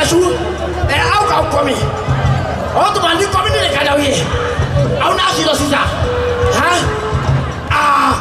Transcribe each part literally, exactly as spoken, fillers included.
Kasu, eh, au kau komi. Oh, tu mandi komi ni kada wi. Au nasi lo sisa. Hah? Ah.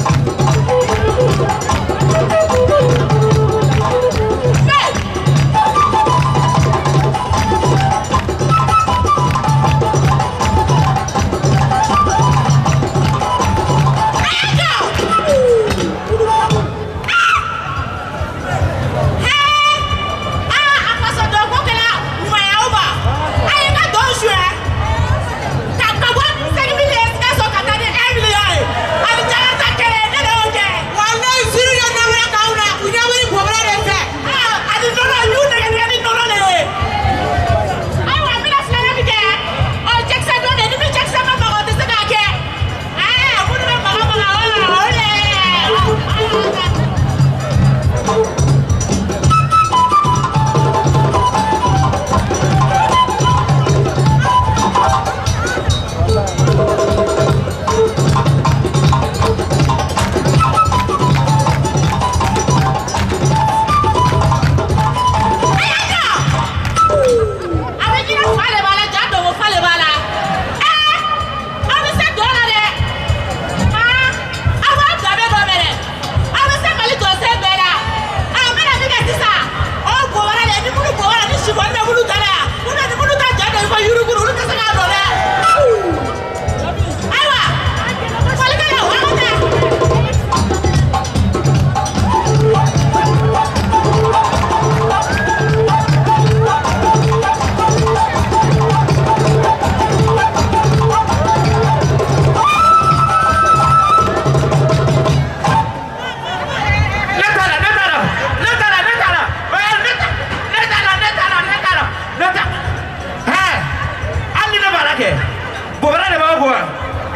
Hey!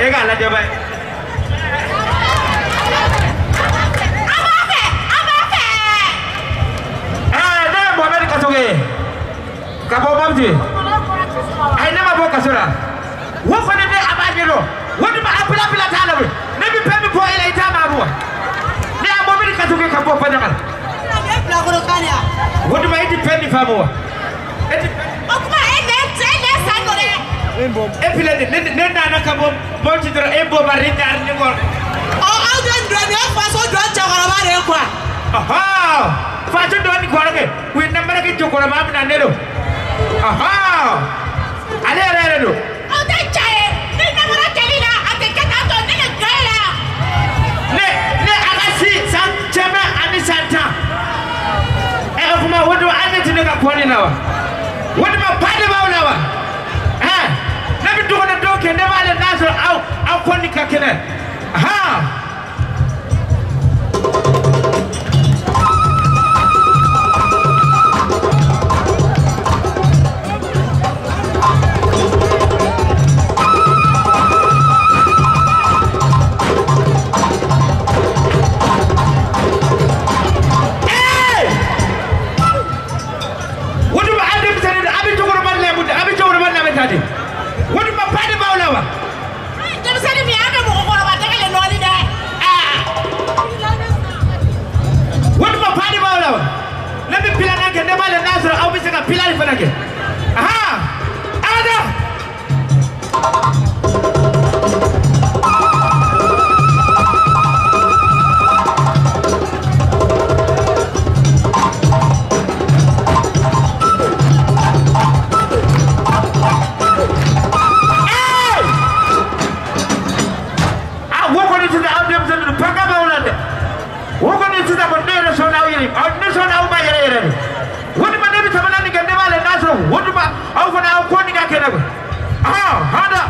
Ega la jabai. Amafe, amafe. Eh, ne Mohamed Katoge. Kabo Babji. Ai ne ma bo kasura. Wo fa ne abajelo. Wodi ma apula apula tala we. Ne bi pembi po ila ita ma ruwa. Ne Mohamed Katoge kabo fa damal. La goro kanya. Wodi ma iti pendi famuwa. Eti Okuma ene ene sangore. epile ne ne na kabo mo ci dro e bo bari ñaar ni ngor. Oh, how do you do it? Faso do chakara ba re kwa. Aha! Faso do ni kwa ke. Wi na mara ke chokora ma na ne do. Aha! Ale ale ale do. Oh, that chae. Ni na mara kelila ate kata to ni le gala. Ne ne agasi san chama ani santa. E kuma wodo ane tine ka kwani nawa. Wodo ma pade ba nawa. Eh! Na bi do na do ke ne wale naso au au kwani ka kene. Aha! What my party about? Dem sani mi ame mo ko ba tegele no ni de. Ah! What my party about? Let me pillar again. Never let Nazar. I'll be taking a pillar for again. Aha! Ada! What my name is Hamani can never let us know. What about over now? Quanting I can have. Ah, Hada.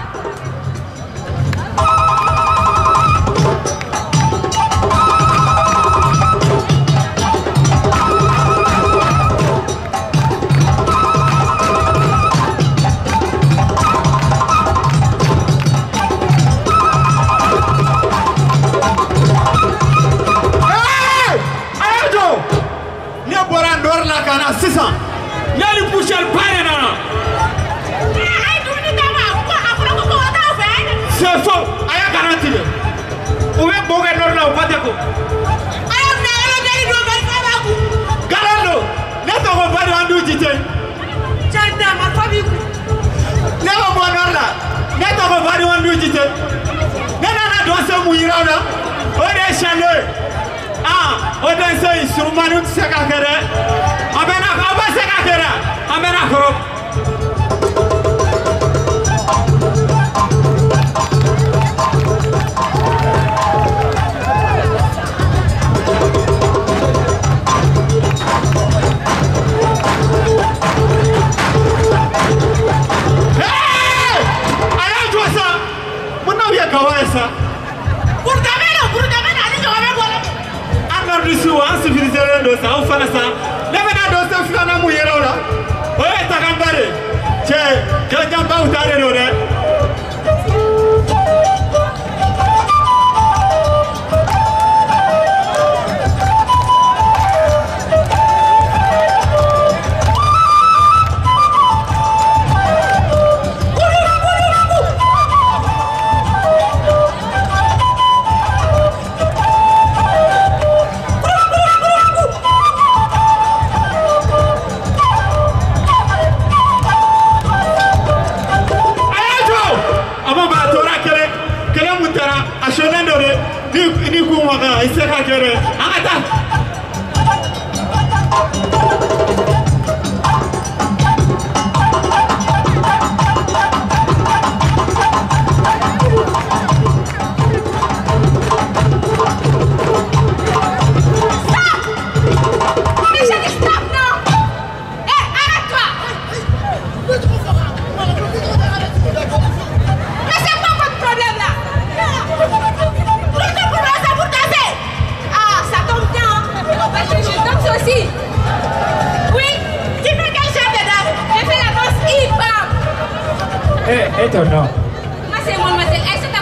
Sisan nyali pushal pare na Ai du ni dama ko afro ko ko ta fe. c'est faux aya garanti le o be boge norla o pate ko Ayo na ayo na do ga fa ba ku. garando ne to ko bari andu jite Chanda ma fa bi ku. ne ko mo norla ne to ko bari andu jite ne na na do se mu yirawda o de chale ah o de se surmanu se ka kere abena aba se ka kere amena ko Kawasa Burgameno burgameno ani ko be bole. anor disu an civilisé do sa o fana sa lebe na do sa fana mu yero la o e ta gambare che ke jamba utare do de ni ku maka ise ka kere akata Eh, esto no. Mas c'est mon mademoiselle,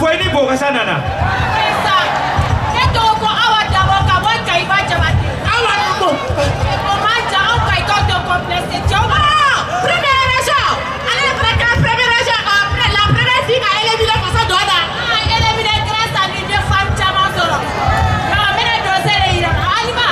foi ni boga sana na Esa. Eto ko awa dabo ka mo kai ba jamati. Awa mo. Ko manja au kai to to complexe joma. Première région. Allez preka première région. La première fille a éliminé pour ça dona. Ah, éliminé grâce à une femme chama solo. Non, mais le dossier est là. Alima.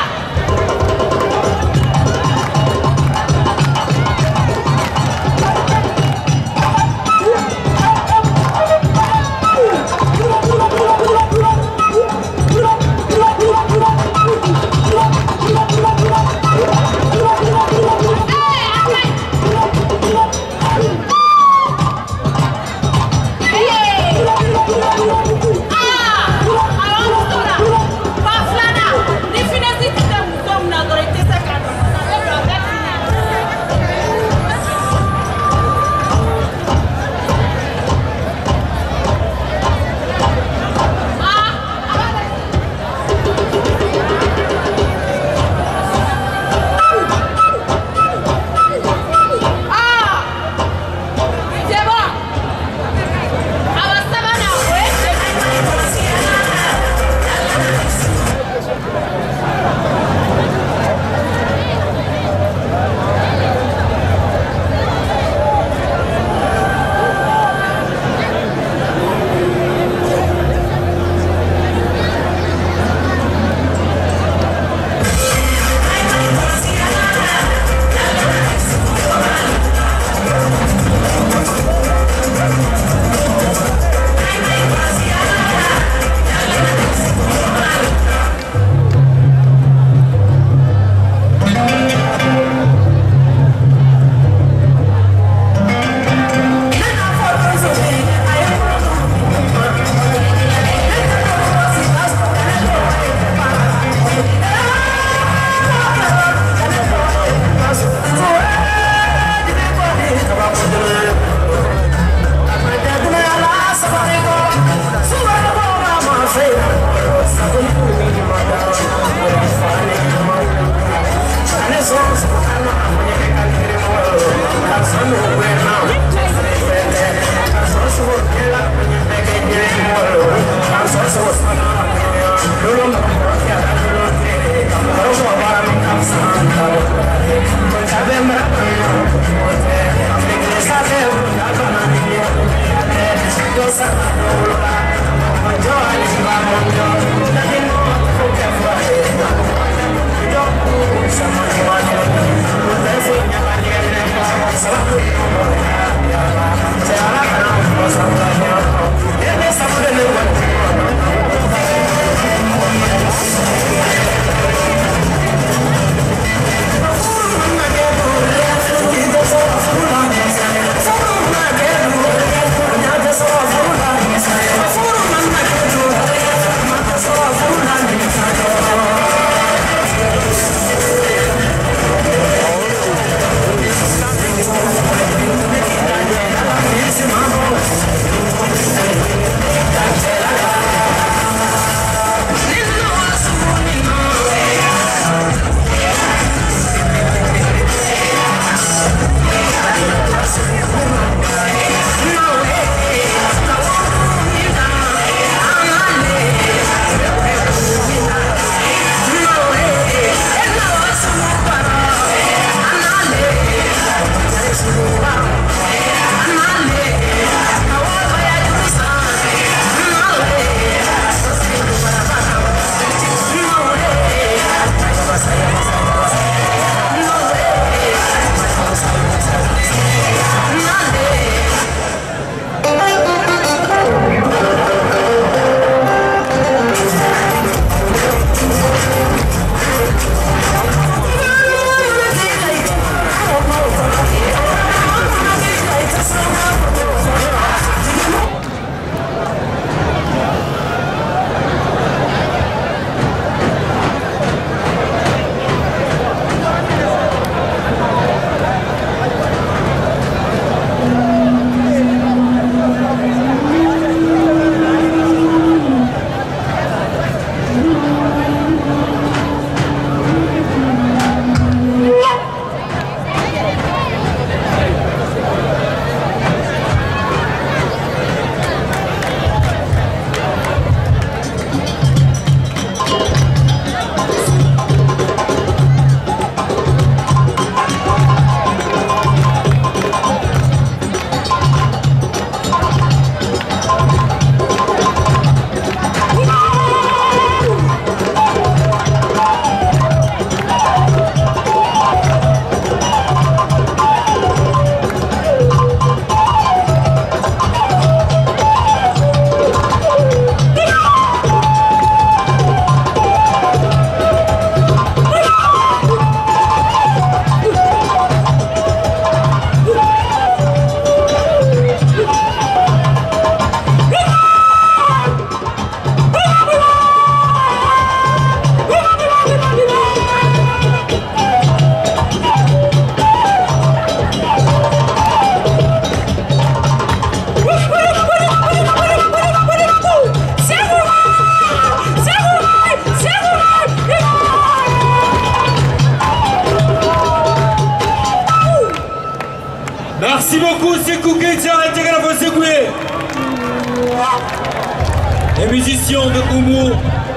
musiciens de Oumou.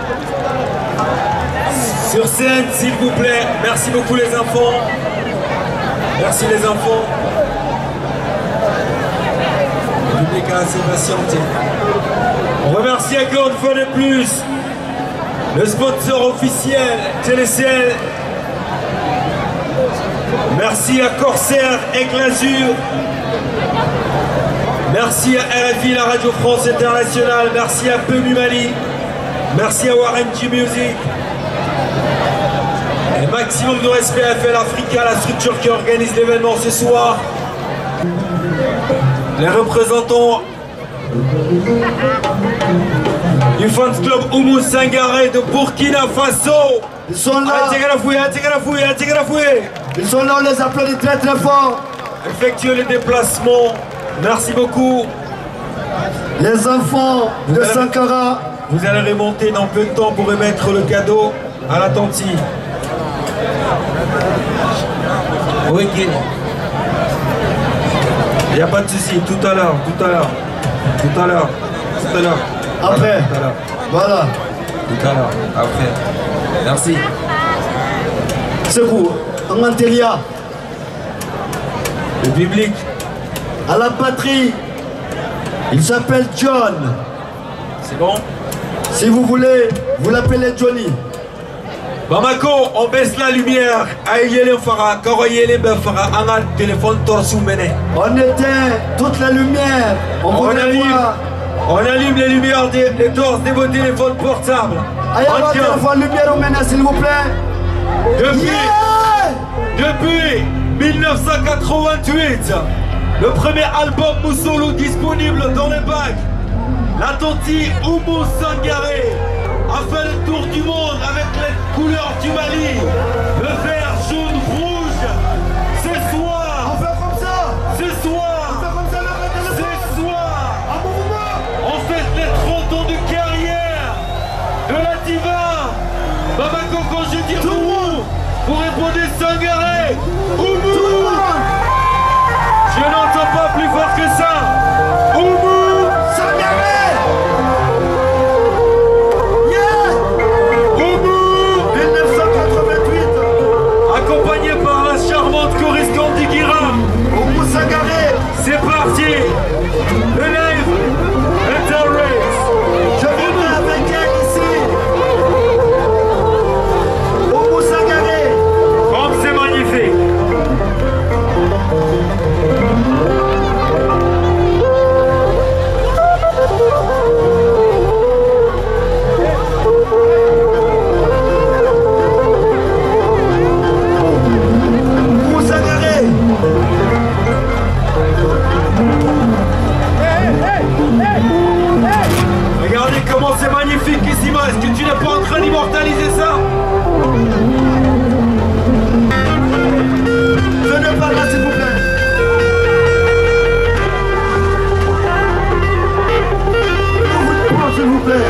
Sur scène, s'il vous plaît. Merci beaucoup les enfants. Merci les enfants. Le public a assez patienté. On remercie encore une fois de plus le sponsor officiel, Télécel. Merci à Corsair et Glazure. Merci à R F I, la Radio France Internationale. Merci à Pemu Mali. Merci à Warren G Music. Et maximum de respect à F L Africa, la structure qui organise l'événement ce soir. Les représentants du Fans Club Oumou Sangaré de Burkina Faso. Ils sont là. Ils sont là, on les applaudit très très fort. Effectuez les déplacements. Merci beaucoup. Les enfants de Sankara. Vous allez remonter dans peu de temps pour remettre le cadeau à la tante. Oui, il n'y a pas de souci, tout à l'heure, tout à l'heure, tout à l'heure, tout à l'heure. Après, tout à l'heure. Voilà. Tout à l'heure, après. Merci. C'est vous, en Antelia. Le public. À la patrie, il s'appelle John. C'est bon? Si vous voulez, vous l'appelez Johnny. Bamako, on baisse la lumière. Aïe, Fara, Koroyele Befara, Anal, téléphone, torsu, mené. On éteint toute la lumière. On, on, allume, voir. on allume les lumières des les torses de vos téléphones portables. Aïe, votre téléphone lumière au ménage, s'il vous plaît. Depuis, yeah depuis mille neuf cent quatre-vingt-huit, le premier album Moussolo disponible dans les bacs. La Tonti Oumou Sangaré a fait le tour du monde avec les couleurs du Mali, le vert, jaune, rouge. Ce soir, on fait comme ça. Ce soir, on fait comme ça, le ce soir, on fête les trente ans de carrière de la diva. Bamako, quand je dis Oumou, vous répondez Sangaré, Oumou. Je n'entends pas plus fort que ça. Oumou Sangaré. Accompagné par la charmante choriste d'Igiram. Oumou Sangaré. C'est parti. Le live Interrace. Je viendrai avec elle ici. Oumou Sangaré. Comme c'est magnifique. Regardez comment c'est magnifique ici, est-ce que tu n'es pas en train d'immortaliser ça? Venez par là, s'il vous plaît. S'il vous plaît.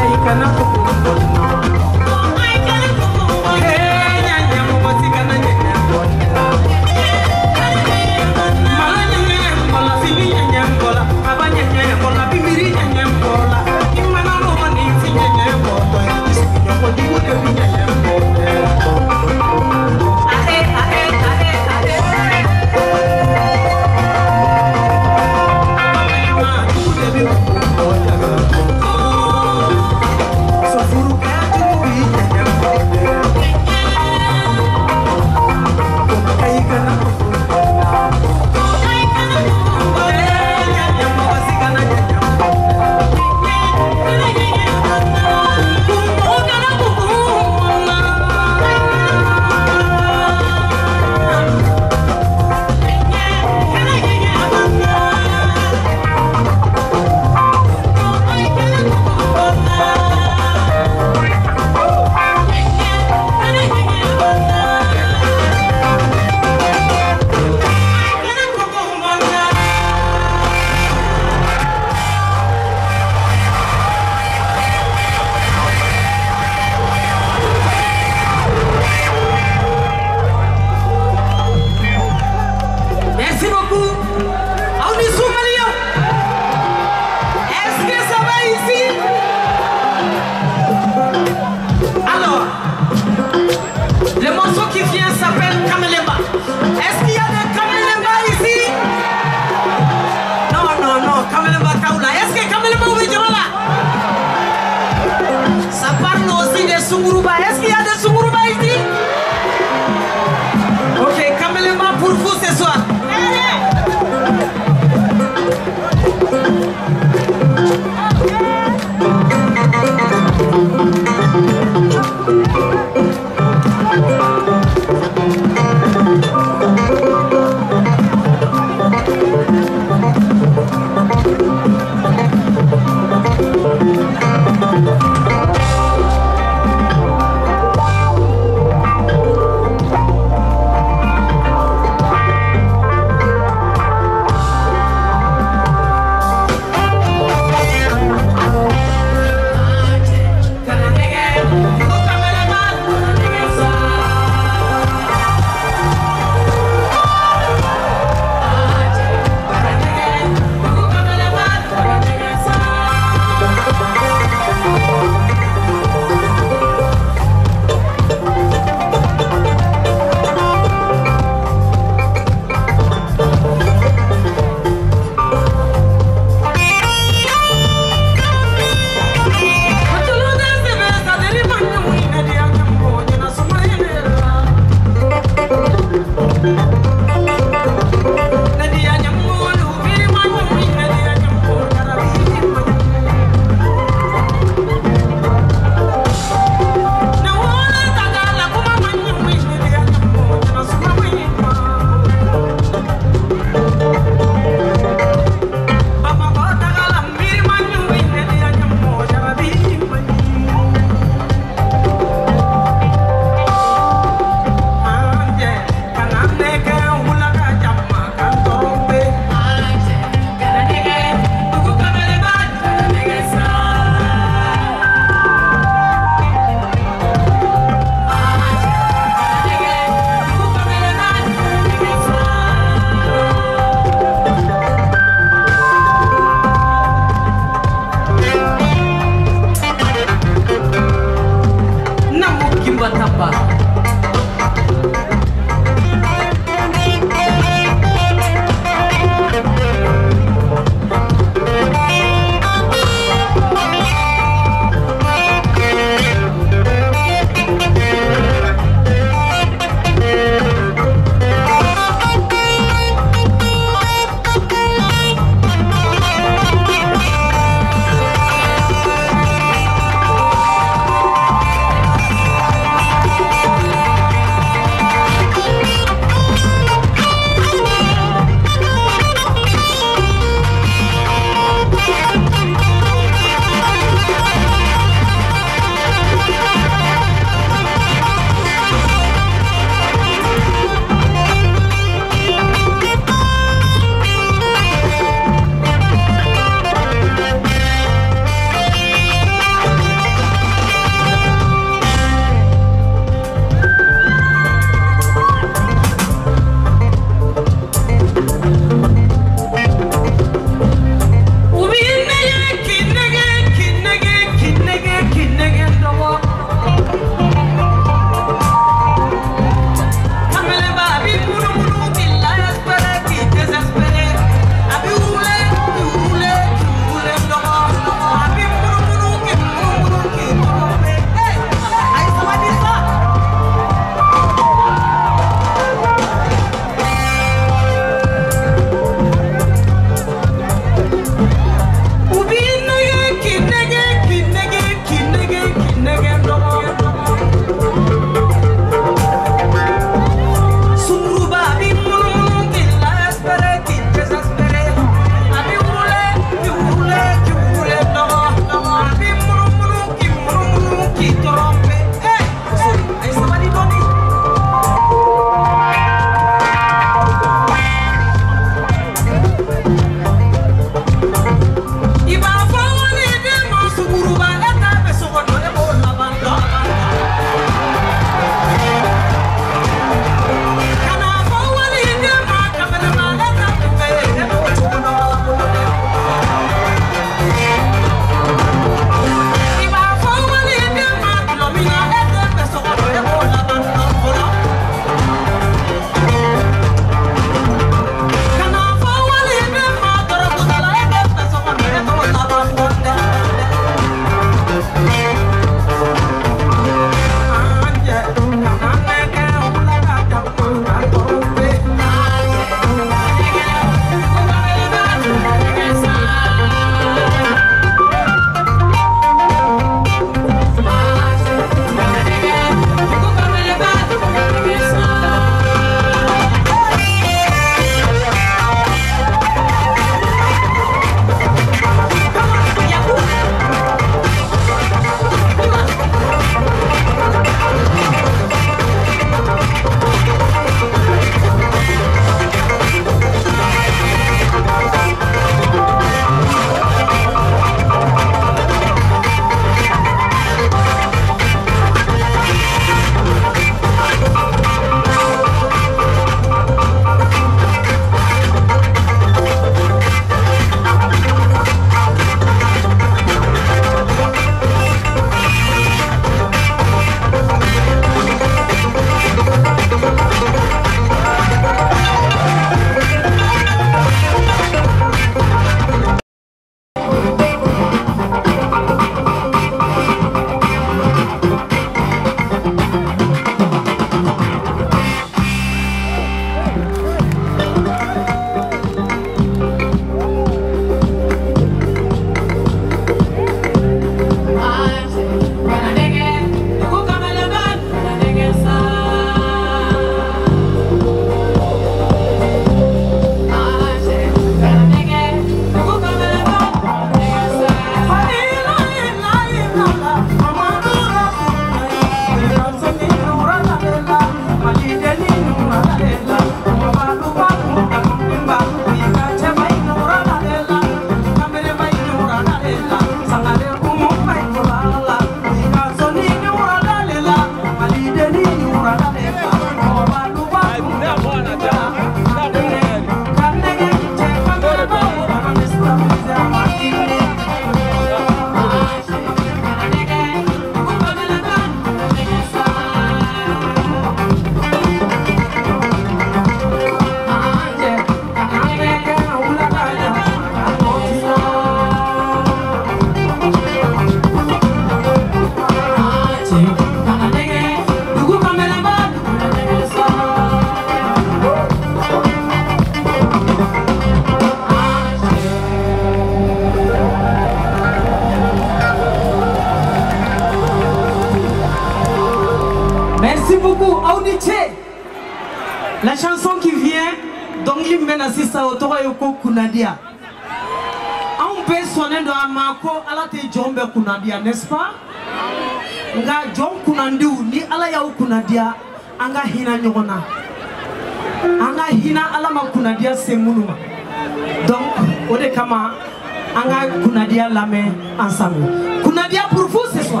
La chanson qui vient, donc il mène à Sissa Otoro Yoko Kunadia. On peut sonner dans Amako, ala te Jombe Kunadia, n'est-ce pas? Nga Jom Kunandu, ni ala ya Kunadia, anga hina nyona. Anga hina ala ma Kunadia semuluma. Donc, ode kama anga Kunadia la main ensemble. Kunadia pour vous ce soir.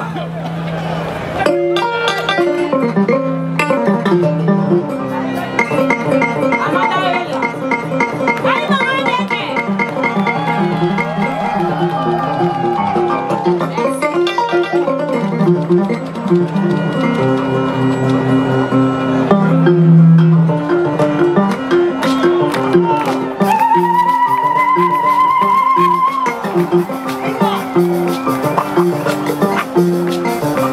Thank you.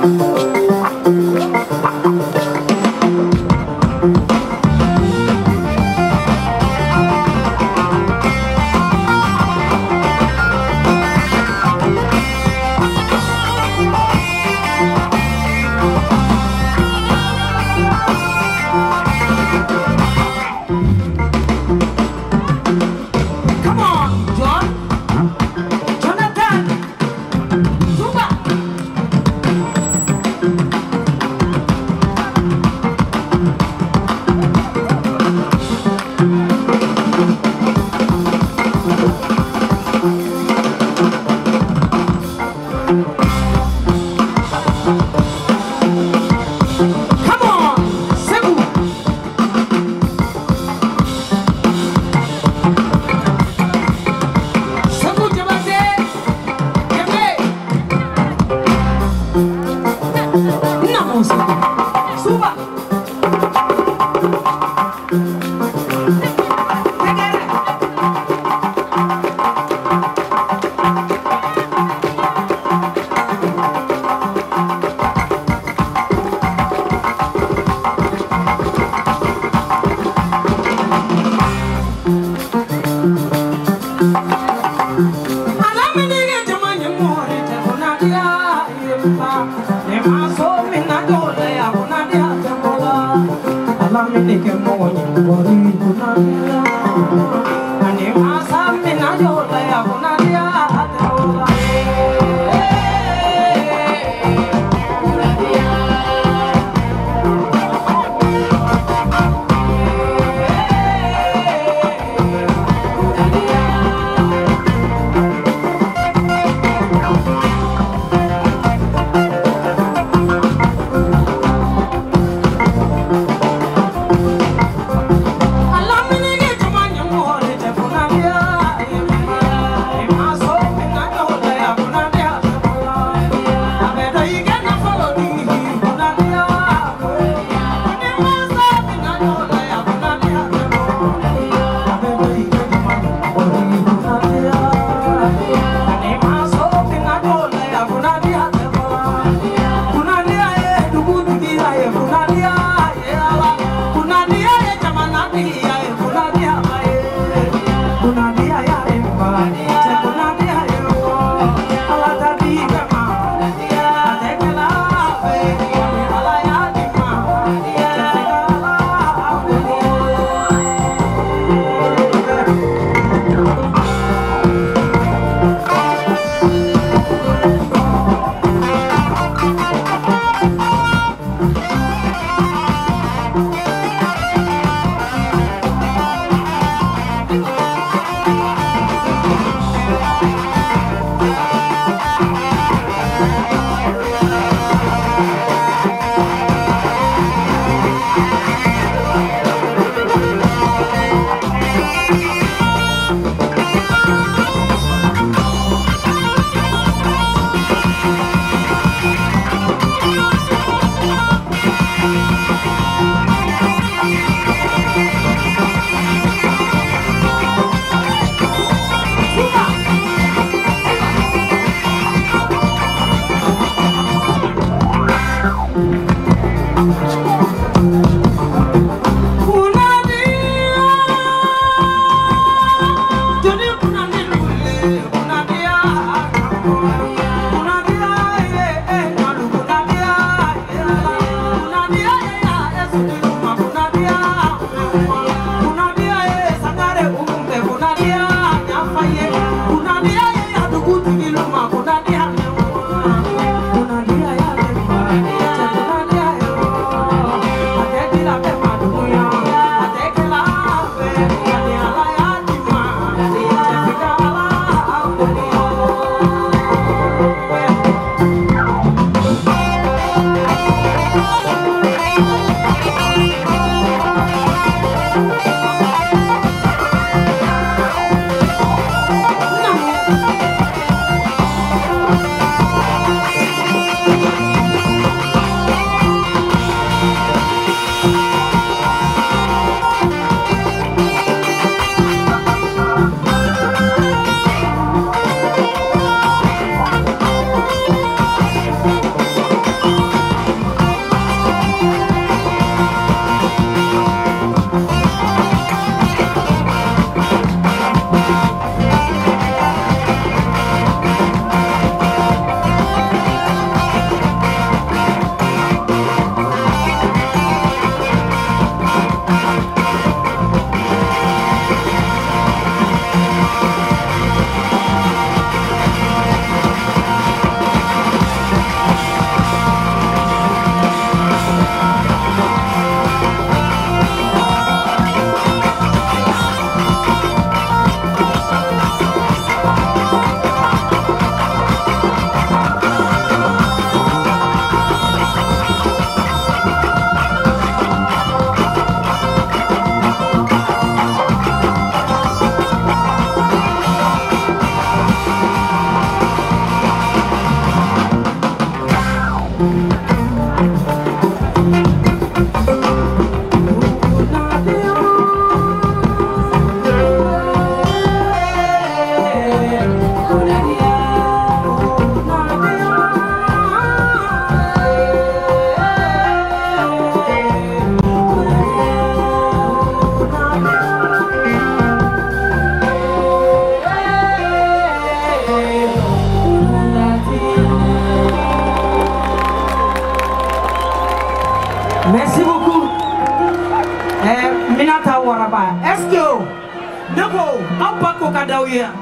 aw ba ko ka daw ye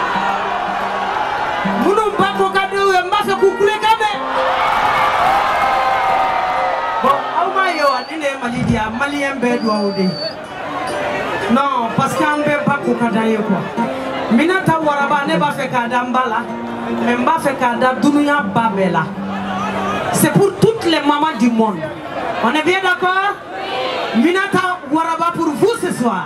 munu ba ko ka daw ye ma fe ku kule kabe bon aw ma yo ani ne mali dia malien be do awde non parce que an be ba ko ka daw ye quoi minata waraba ne ba fe ka dambala mais ba fe ka da dunya babela c'est pour toutes les mamans du monde on est bien d'accord minata waraba pour vous ce soir.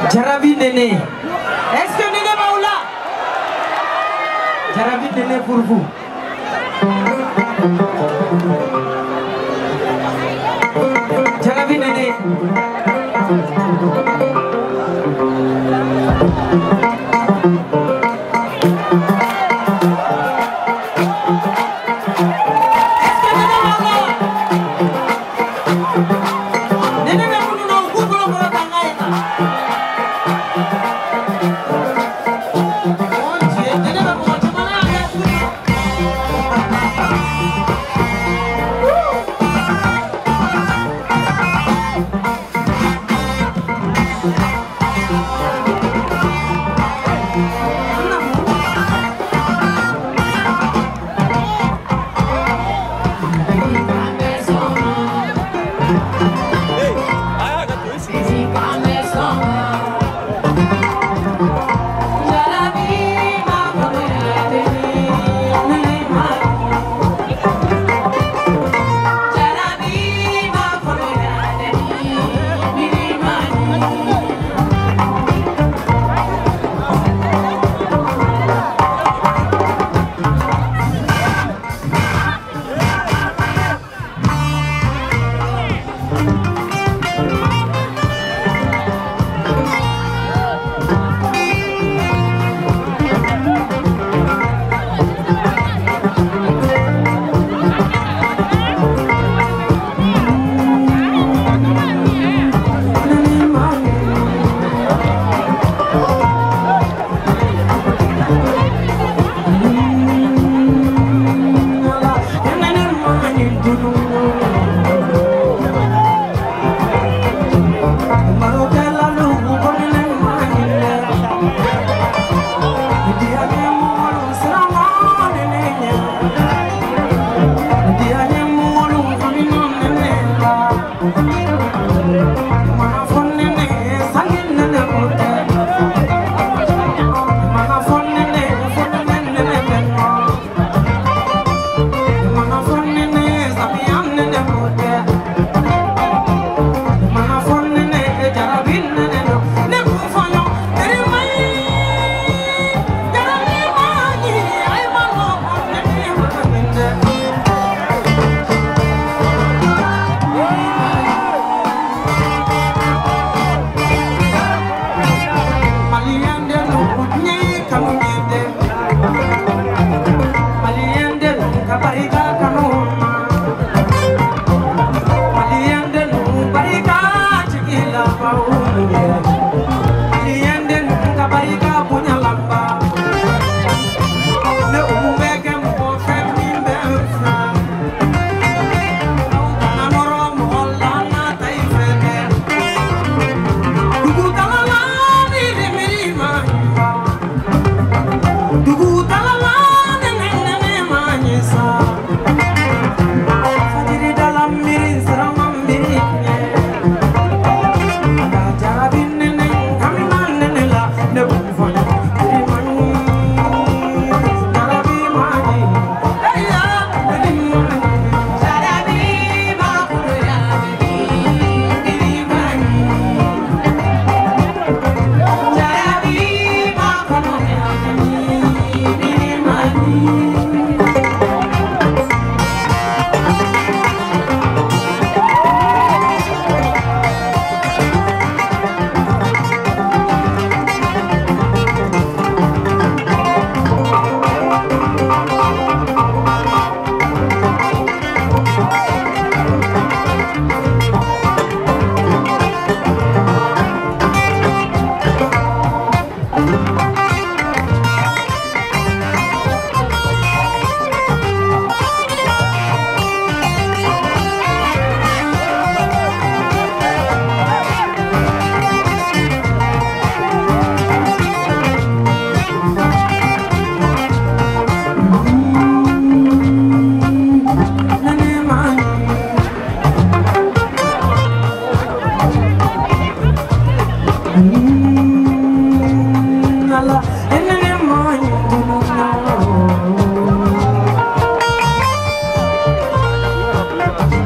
Jarabi Néné. Est-ce que Néné va ou là? Jarabi Néné pour vous. Jarabi Néné.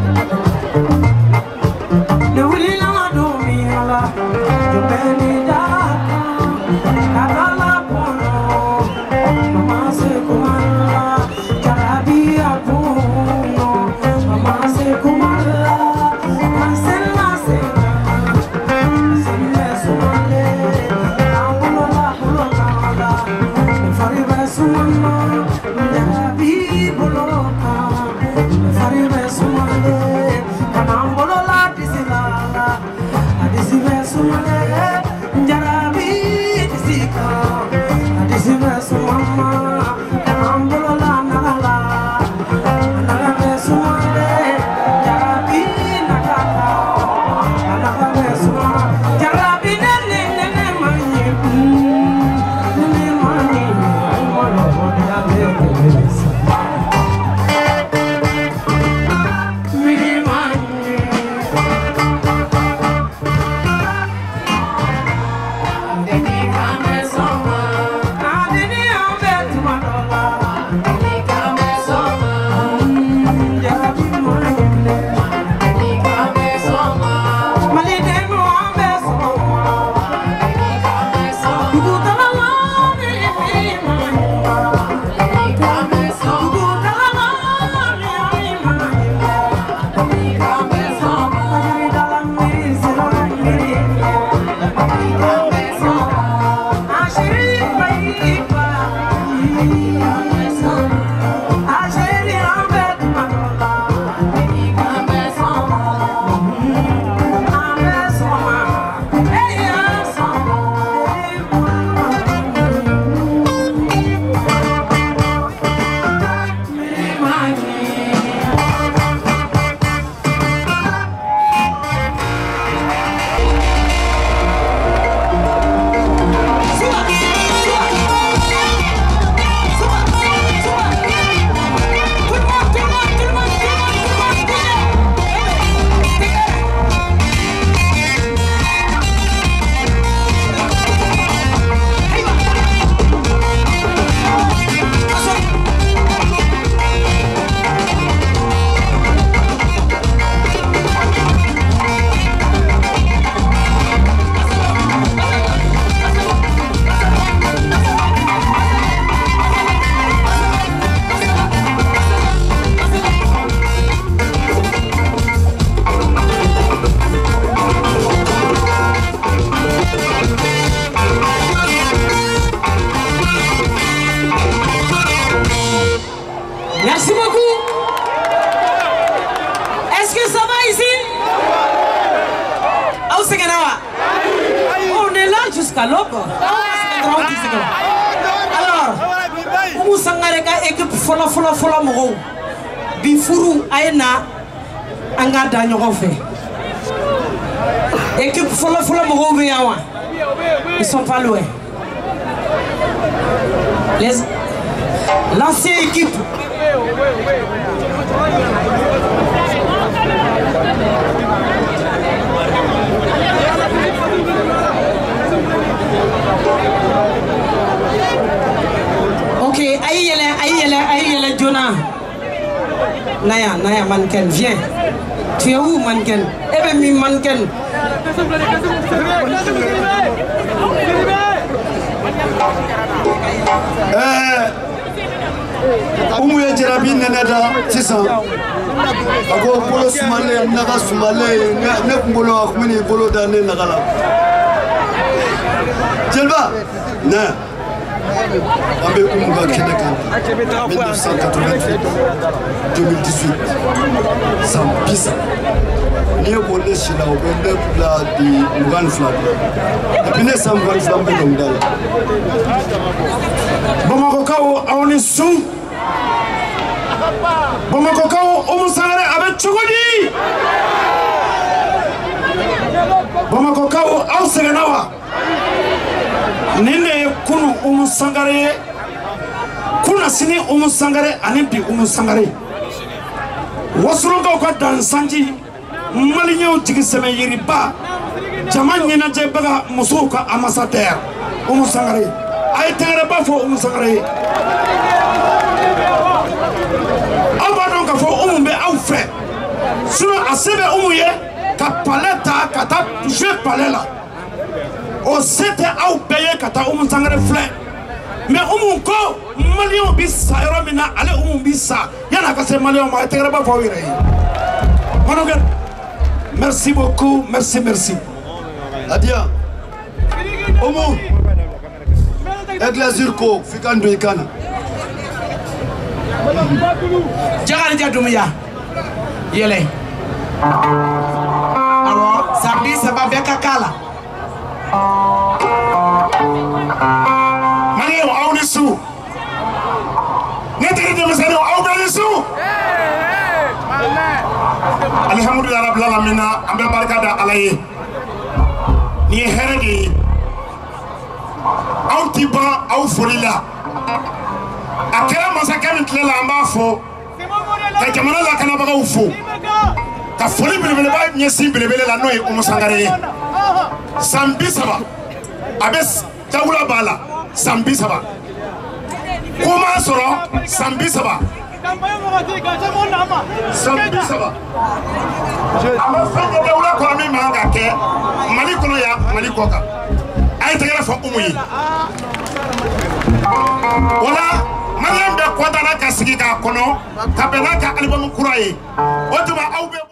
The willing I do me, Allah, the belly down. Alors, Oumou Sangaré ka équipe fola fola fola mogo Bifuru ayena anga da ñogo fe équipe fola fola mogo be yawa ils sont pas loin les l'ancienne équipe ok, aïe yele, aïe yele, aïe yele, Jonah. Naya, Naya, mannequin, viens. Tu es où, mannequin? Eh bien, mi mannequin. Eh, Oumou ya Jarabi neneda, c'est ça. Ako bolo sumale, naga sumale, ne kumbolo akumini bolo dane nagala. Jelba, na. Ambe Oumouga Keneka, mille neuf cent quatre-vingt-huit deux mille dix-huit, sans pisa. Ni au bonnet chez la Obende la di Mougan Flag. Et puis, les Mougan Flag de Longdal. Bamakokao, on est sous. Bamakokao, Oumou Sangaré avec Chogodi. Bamakokao, au Serenawa. Nene kunu Oumou Sangaré kuna sini Oumou Sangaré anempi Oumou Sangaré wasulonga kwa dansanji malinyo jigi seme yiriba jaman nyena jebaga musuka ambassadeur Oumou Sangaré ay tere ba fo Oumou Sangaré aba donc fo Oumou be aw fe suno asebe Oumou ye ka paleta ka ta toucher palela o c'était au payer kata Oumou Sangaré flé mais Oumou ko Malion bisa eromina ale Oumou bisa yana ka se Malion ma tere ba fo wire manogen merci beaucoup merci merci Adia Oumou Eglazir ko fikando ikana Jagal Jadoumiya yele alors samedi ça va bien kakala Mani, on est sous. alhamdulilahi rabbil alamin an bɛ barika da Ala ye ni ye hɛrɛ de ye aw ti ban aw foli la a kɛra masakɛ min tile la an b'a fɔ ka jamana lakanabagaw fo ka foli belebeleba ɲɛsin belebele la n'o ye Umu Sangare ye san bi saba a bɛ dawula b'a la san bi saba ko m'a sɔrɔ san bi saba san bi saba a ma fɛn kɛ dawula kɔnɔ min man ka kɛ Mali kɔnɔ yan Mali kɔ kan a ye tɛgɛrɛ fɔ Umu ye o la Mariam bɛ kɔntana ka sigi k'a kɔnɔ ka bɛn n'a ka alibamu kura ye o tuma aw bɛ